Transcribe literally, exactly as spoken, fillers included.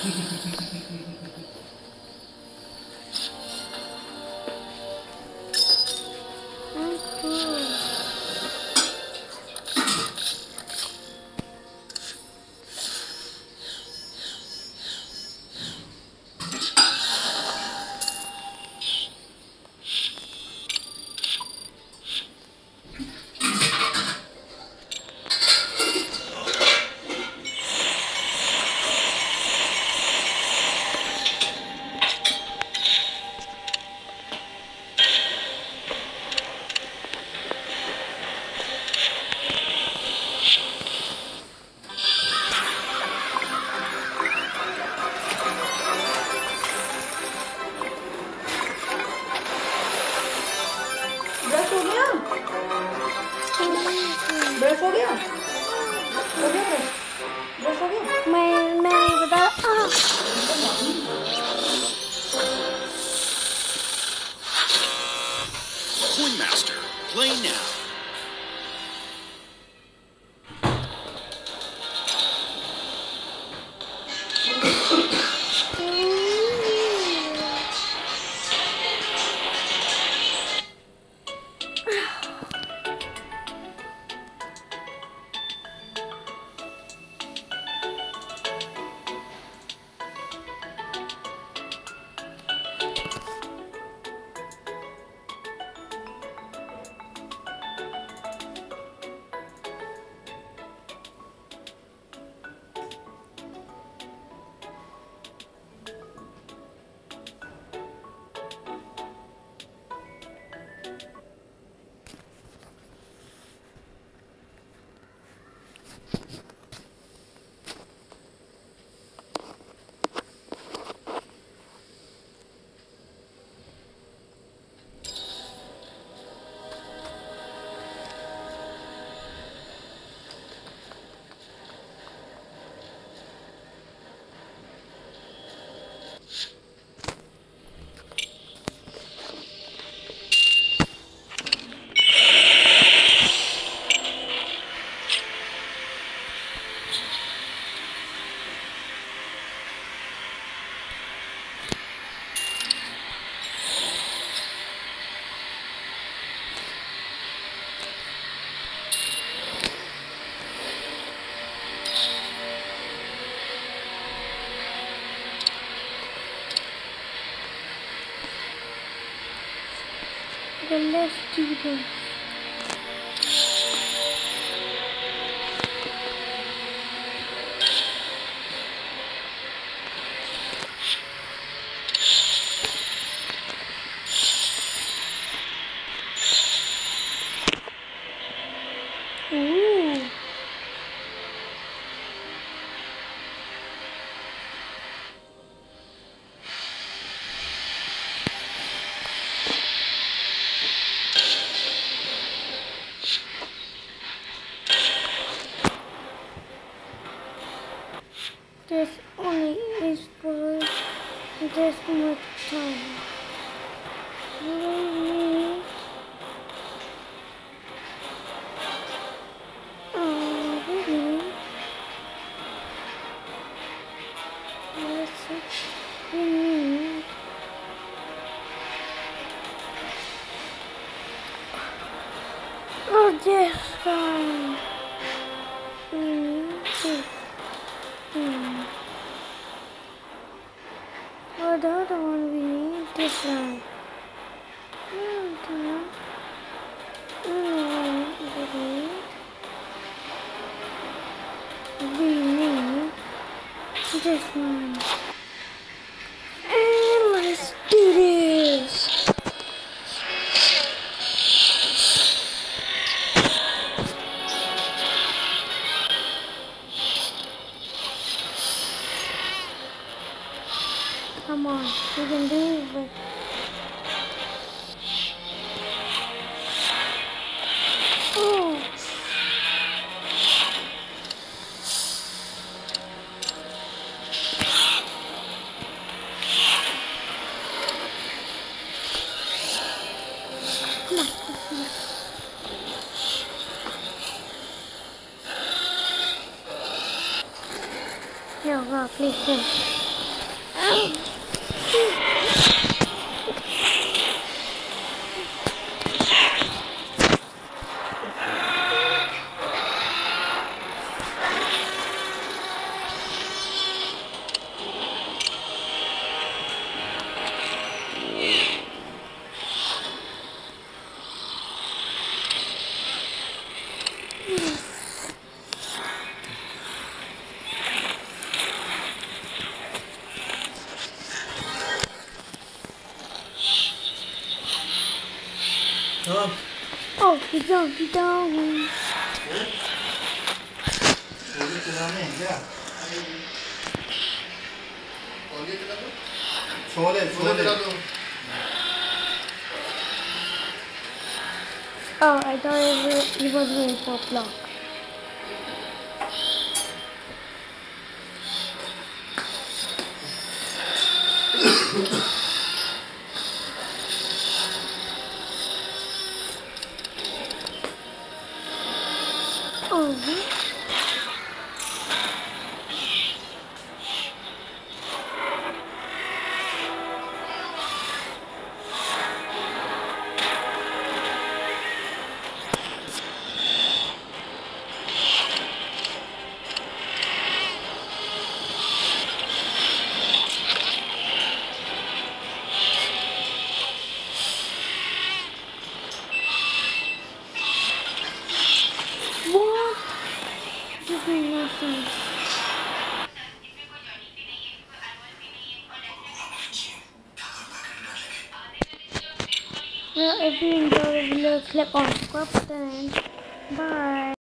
Brush हो गया? हो गया ब्रश? ब्रश हो गया? मैं मैं नहीं बता। Coin Master, play now. Let's do this. Ooh. This only is for this much time. Really? Oh, really? That's what we need. Oh, this one. We need this. Hmm. Oh, the other one we need this one. Okay. Mm, we need this one. And let's do this. Come on, we can do it. Oh. Come on. No, God, please don't. Tamam. Oh, he's down, he's down. Chole chole Oh, I thought it was, he was going for a block. Oh. What? This makes no sense. Well, if you enjoyed the video, click on subscribe button. Bye.